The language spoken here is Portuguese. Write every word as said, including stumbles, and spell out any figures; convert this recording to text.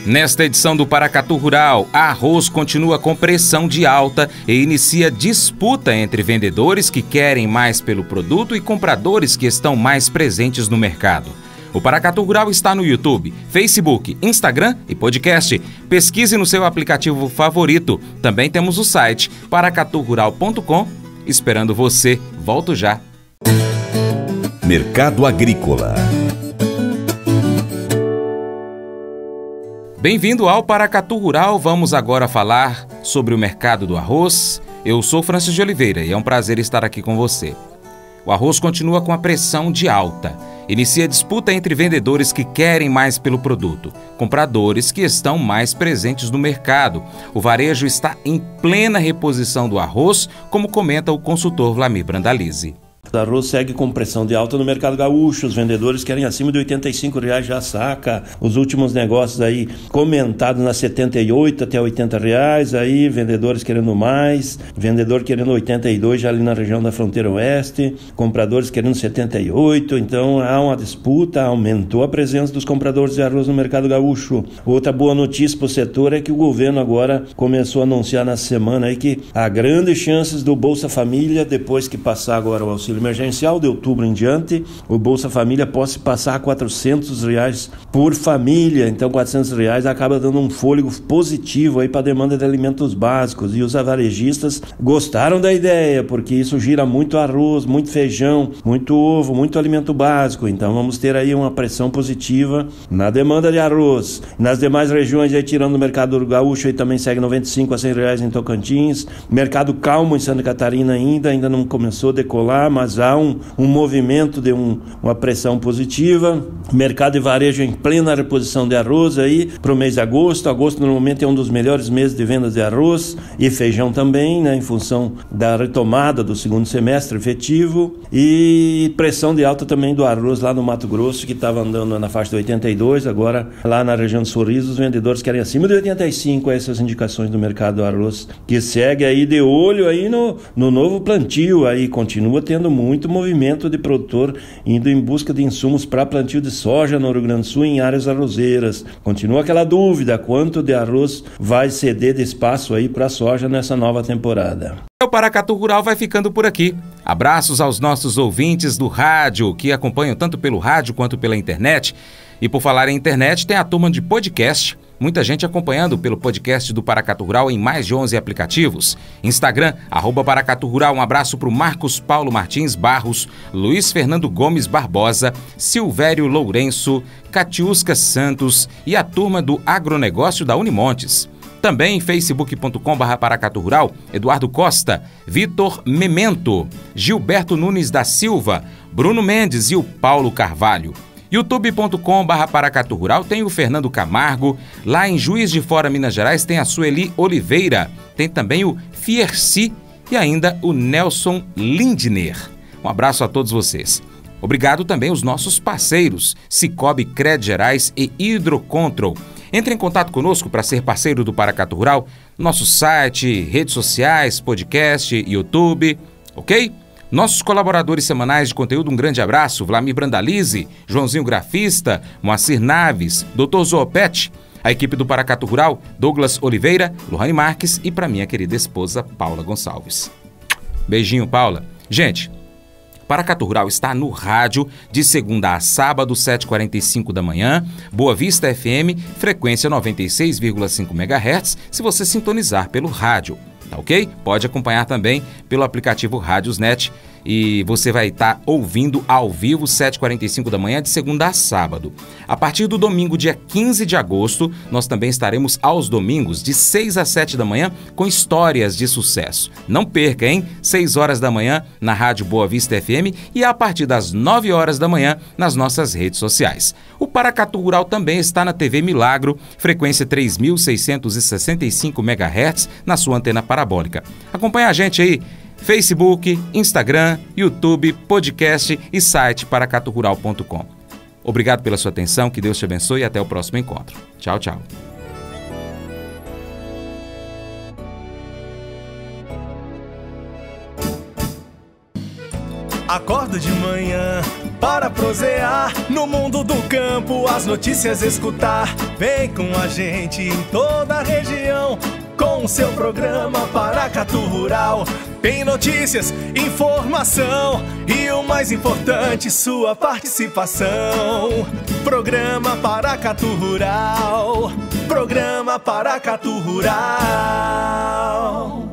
Nesta edição do Paracatu Rural, arroz continua com pressão de alta e inicia disputa entre vendedores que querem mais pelo produto e compradores que estão mais presentes no mercado. O Paracatu Rural está no YouTube, Facebook, Instagram e podcast. Pesquise no seu aplicativo favorito. Também temos o site paracatu rural ponto com. Esperando você. Volto já. Mercado Agrícola. Bem-vindo ao Paracatu Rural. Vamos agora falar sobre o mercado do arroz. Eu sou Francis de Oliveira e é um prazer estar aqui com você. O arroz continua com a pressão de alta. Inicia disputa entre vendedores que querem mais pelo produto, compradores que estão mais presentes no mercado. O varejo está em plena reposição do arroz, como comenta o consultor Vlamir Brandalize. O arroz segue com pressão de alta no mercado gaúcho, os vendedores querem acima de oitenta e cinco reais já a saca, os últimos negócios aí comentados nas setenta e oito até oitenta reais, aí vendedores querendo mais, vendedor querendo oitenta e dois já ali na região da fronteira oeste, compradores querendo setenta e oito, então há uma disputa, aumentou a presença dos compradores de arroz no mercado gaúcho. Outra boa notícia para o setor é que o governo agora começou a anunciar na semana aí que há grandes chances do Bolsa Família, depois que passar agora o auxílio emergencial de outubro em diante, o Bolsa Família possa passar a quatrocentos reais por família, então quatrocentos reais acaba dando um fôlego positivo aí para a demanda de alimentos básicos, e os varejistas gostaram da ideia, porque isso gira muito arroz, muito feijão, muito ovo, muito alimento básico, então vamos ter aí uma pressão positiva na demanda de arroz. Nas demais regiões, aí, tirando o mercado do gaúcho, aí também segue noventa e cinco a cem reais em Tocantins, mercado calmo em Santa Catarina ainda, ainda não começou a decolar, mas Mas há um, um movimento de um, uma pressão positiva. Mercado de varejo em plena reposição de arroz aí para o mês de agosto. Agosto normalmente é um dos melhores meses de vendas de arroz e feijão também, né, em função da retomada do segundo semestre efetivo. E pressão de alta também do arroz lá no Mato Grosso, que estava andando na faixa de oitenta e dois, agora lá na região de Sorriso os vendedores querem acima de oitenta e cinco, essas indicações do mercado do arroz, que segue aí de olho aí no, no novo plantio, aí continua tendo muito movimento de produtor indo em busca de insumos para plantio de soja no Rio Grande do Sul em áreas arrozeiras. Continua aquela dúvida, quanto de arroz vai ceder de espaço aí para a soja nessa nova temporada. O Paracatu Rural vai ficando por aqui. Abraços aos nossos ouvintes do rádio, que acompanham tanto pelo rádio quanto pela internet. E por falar em internet, tem a turma de podcast. Muita gente acompanhando pelo podcast do Paracatu Rural em mais de onze aplicativos. Instagram, arroba Paracatu Rural. Um abraço para o Marcos Paulo Martins Barros, Luiz Fernando Gomes Barbosa, Silvério Lourenço, Catiusca Santos e a turma do agronegócio da Unimontes. Também facebook ponto com barra Paracatu Rural, Eduardo Costa, Vitor Memento, Gilberto Nunes da Silva, Bruno Mendes e o Paulo Carvalho. youtube ponto com barra Paracatu Rural tem o Fernando Camargo, lá em Juiz de Fora, Minas Gerais, tem a Sueli Oliveira, tem também o Fierci e ainda o Nelson Lindner. Um abraço a todos vocês. Obrigado também aos nossos parceiros, Cicobi Cred Gerais e Hidrocontrol. Entre em contato conosco para ser parceiro do Paracatu Rural, nosso site, redes sociais, podcast, YouTube, ok? Nossos colaboradores semanais de conteúdo, um grande abraço, Vlamir Brandalize, Joãozinho Grafista, Moacir Naves, doutor Zoopete, a equipe do Paracatu Rural, Douglas Oliveira, Lohane Marques e para minha querida esposa, Paula Gonçalves. Beijinho, Paula. Gente, Paracatu Rural está no rádio de segunda a sábado, sete e quarenta e cinco da manhã, Boa Vista F M, frequência noventa e seis vírgula cinco megahertz, se você sintonizar pelo rádio. Tá ok? Pode acompanhar também pelo aplicativo Rádiosnet e você vai estar ouvindo ao vivo sete e quarenta e cinco da manhã de segunda a sábado. A partir do domingo, dia quinze de agosto, nós também estaremos aos domingos de seis às sete da manhã com histórias de sucesso. Não perca, hein? seis horas da manhã na Rádio Boa Vista F M e a partir das nove horas da manhã nas nossas redes sociais. O Paracatu Rural também está na T V Milagro, frequência três mil seiscentos e sessenta e cinco megahertz na sua antena parabólica. Acompanhe a gente aí. Facebook, Instagram, YouTube, podcast e site paracatu rural ponto com. Obrigado pela sua atenção, que Deus te abençoe e até o próximo encontro. Tchau, tchau. Acordo de manhã para prosear no mundo do campo, as notícias escutar. Vem com a gente em toda a região, com o seu programa Paracatu Rural. Tem notícias, informação e o mais importante, sua participação. Programa Paracatu Rural, Programa Paracatu Rural.